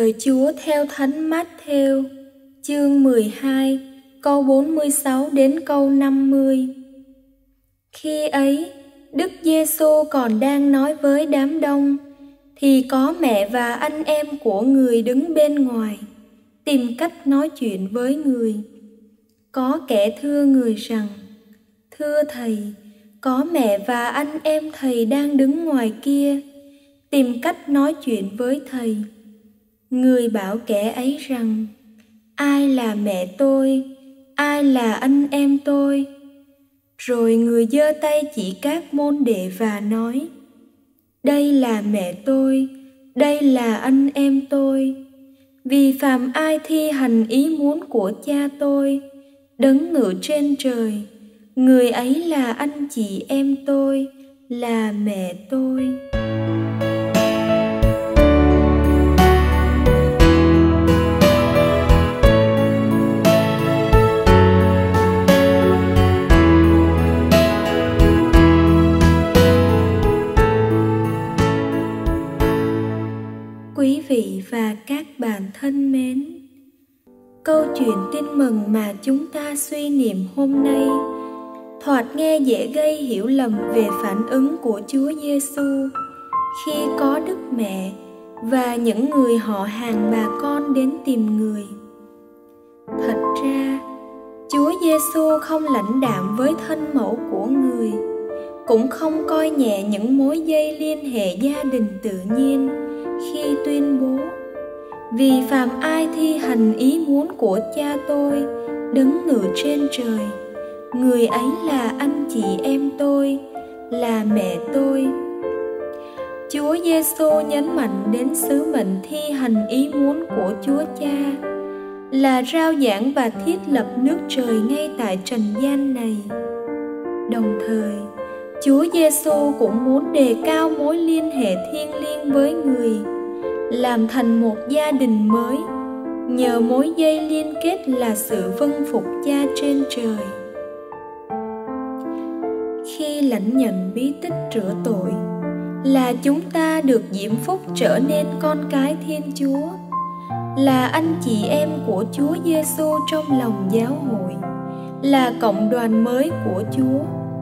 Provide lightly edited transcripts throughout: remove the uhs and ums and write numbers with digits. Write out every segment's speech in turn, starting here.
Lời Chúa theo Thánh Mát-thêu, chương 12, câu 46 đến câu 50. Khi ấy, Đức Giê-xu còn đang nói với đám đông, thì có mẹ và anh em của người đứng bên ngoài, tìm cách nói chuyện với người. Có kẻ thưa người rằng: Thưa Thầy, có mẹ và anh em Thầy đang đứng ngoài kia, tìm cách nói chuyện với Thầy. Người bảo kẻ ấy rằng: Ai là mẹ tôi, ai là anh em tôi? Rồi người giơ tay chỉ các môn đệ và nói: Đây là mẹ tôi, đây là anh em tôi. Vì phàm ai thi hành ý muốn của Cha tôi, đấng ngự trên trời, người ấy là anh chị em tôi, là mẹ tôi. Quý vị và các bạn thân mến, câu chuyện tin mừng mà chúng ta suy niệm hôm nay thoạt nghe dễ gây hiểu lầm về phản ứng của Chúa Giê-xu khi có Đức Mẹ và những người họ hàng bà con đến tìm người. Thật ra, Chúa Giê-xu không lãnh đạm với thân mẫu của người, cũng không coi nhẹ những mối dây liên hệ gia đình tự nhiên khi tuyên bố: Vì phàm ai thi hành ý muốn của Cha tôi, đấng ngự trên trời, người ấy là anh chị em tôi, là mẹ tôi. Chúa Giê-xu nhấn mạnh đến sứ mệnh thi hành ý muốn của Chúa Cha là rao giảng và thiết lập nước trời ngay tại trần gian này. Đồng thời, Chúa Giê-xu cũng muốn đề cao mối liên hệ thiêng liêng với người, làm thành một gia đình mới nhờ mối dây liên kết là sự vâng phục Cha trên trời. Khi lãnh nhận bí tích rửa tội là chúng ta được diễm phúc trở nên con cái Thiên Chúa, là anh chị em của Chúa Giê-xu trong lòng giáo hội, là cộng đoàn mới của Chúa.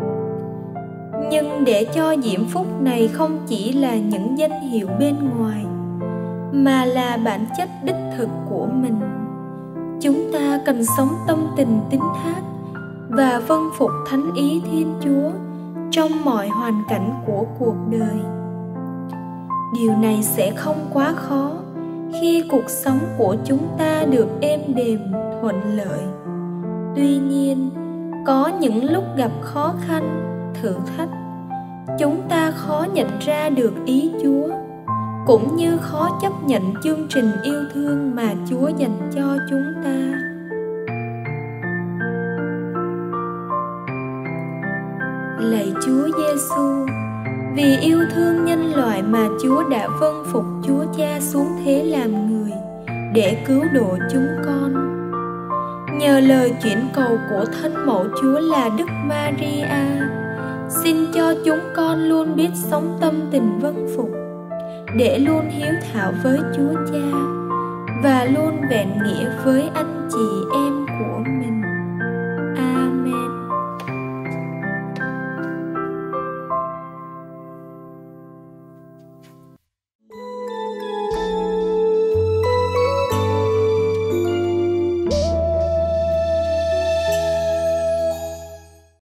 Nhưng để cho diễm phúc này không chỉ là những danh hiệu bên ngoài, mà là bản chất đích thực của mình, chúng ta cần sống tâm tình tín thác và vâng phục thánh ý Thiên Chúa trong mọi hoàn cảnh của cuộc đời. Điều này sẽ không quá khó khi cuộc sống của chúng ta được êm đềm, thuận lợi. Tuy nhiên, có những lúc gặp khó khăn, thử thách, chúng ta khó nhận ra được ý Chúa, cũng như khó chấp nhận chương trình yêu thương mà Chúa dành cho chúng ta. Lạy Chúa Giê-xu, vì yêu thương nhân loại mà Chúa đã vâng phục Chúa Cha xuống thế làm người để cứu độ chúng con. Nhờ lời chuyển cầu của thân mẫu Chúa là Đức Maria, xin cho chúng con luôn biết sống tâm tình vâng phục, để luôn hiếu thảo với Chúa Cha và luôn vẹn nghĩa với anh chị em của